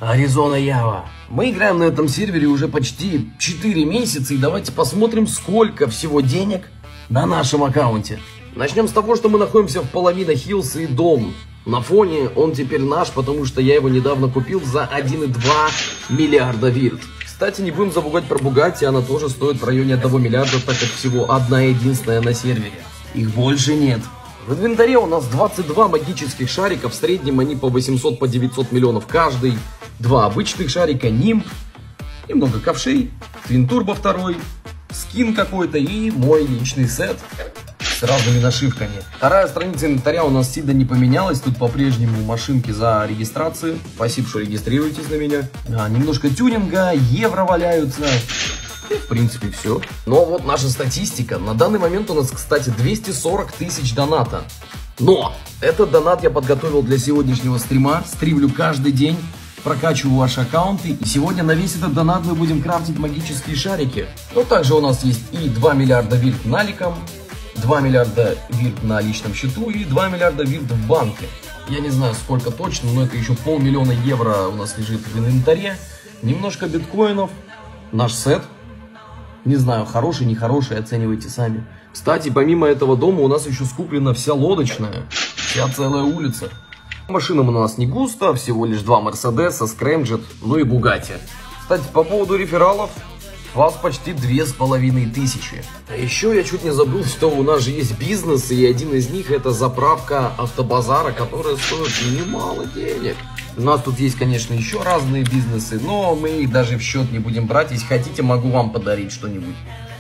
Аризона Ява. Мы играем на этом сервере уже почти 4 месяца, и давайте посмотрим, сколько всего денег на нашем аккаунте. Начнем с того, что мы находимся в Palomino Hills, и дом на фоне, он теперь наш, потому что я его недавно купил за 1,2 миллиарда вирт. Кстати, не будем забывать про Bugatti, она тоже стоит в районе 1 миллиарда, так как всего одна единственная на сервере. Их больше нет. В инвентаре у нас 22 магических шарика, в среднем они по 800, по 900 миллионов каждый. 2 обычных шарика, нимб, немного ковшей, Twin Turbo 2, скин какой-то и мой личный сет с разными нашивками. Вторая страница инвентаря у нас сильно не поменялась, тут по-прежнему машинки за регистрацию. Спасибо, что регистрируетесь на меня. Немножко тюнинга, евро валяются. И в принципе все. Но вот наша статистика. На данный момент у нас, кстати, 240 тысяч доната. Но этот донат я подготовил для сегодняшнего стрима. Стримлю каждый день, прокачиваю ваши аккаунты. И сегодня на весь этот донат мы будем крафтить магические шарики. Но также у нас есть и 2 миллиарда вирт наликом, 2 миллиарда вирт на личном счету и 2 миллиарда вирт в банке. Я не знаю сколько точно, но это еще 500 000 евро у нас лежит в инвентаре. Немножко биткоинов. Наш сет. Не знаю, хороший, нехороший, оценивайте сами. Кстати, помимо этого дома у нас еще скуплена вся лодочная. Вся целая улица. Машинам у нас не густо, всего лишь 2 Мерседеса, Скрэмджет, ну и Бугатти. Кстати, по поводу рефералов, вас почти 2500. А еще я чуть не забыл, что у нас же есть бизнес, и один из них это заправка автобазара, которая стоит немало денег. У нас тут есть, конечно, еще разные бизнесы, но мы их даже в счет не будем брать. Если хотите, могу вам подарить что-нибудь.